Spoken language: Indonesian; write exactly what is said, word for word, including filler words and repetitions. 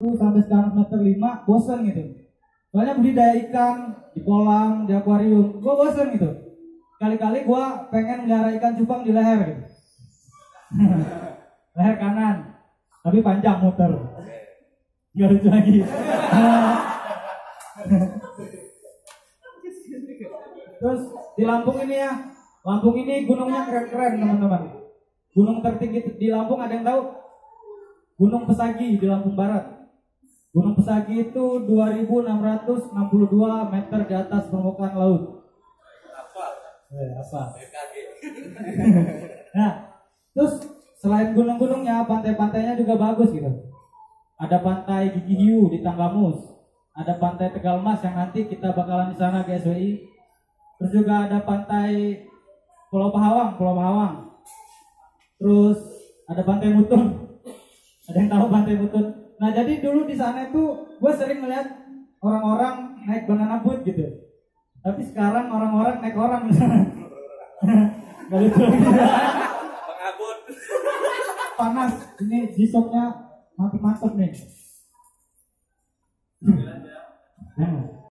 sampai sekarang semester lima bosen gitu. Soalnya budidaya ikan di kolam, di akuarium, gue bosen gitu. Kali-kali gue pengen melihara ikan cupang di leher gitu. Leher kanan, tapi panjang muter. Gak lucu lagi. Terus di Lampung ini ya, Lampung ini gunungnya keren-keren teman-teman. Gunung tertinggi di Lampung ada yang tahu? Gunung Pesagi di Lampung Barat. Gunung Pesagi itu dua ribu enam ratus enam puluh dua meter di atas permukaan laut. Apa? Eh, apa? B K G. Nah, terus selain gunung-gunungnya, pantai-pantainya juga bagus gitu. Ada pantai Gigi Hiu di Tanggamus, ada pantai Tegalmas yang nanti kita bakalan di sana G S W I. Terus juga ada pantai Pulau Pahawang, Pulau Pahawang. Terus ada pantai Mutun. Ada yang tahu pantai Mutun? Nah, jadi dulu di sana itu gue sering melihat orang-orang naik banana boat gitu. Tapi sekarang orang-orang naik orang misalnya. Gak lucu lagi. Pengabut. Panas, ini G-Shock-nya mantep-mantep nih. Hmm.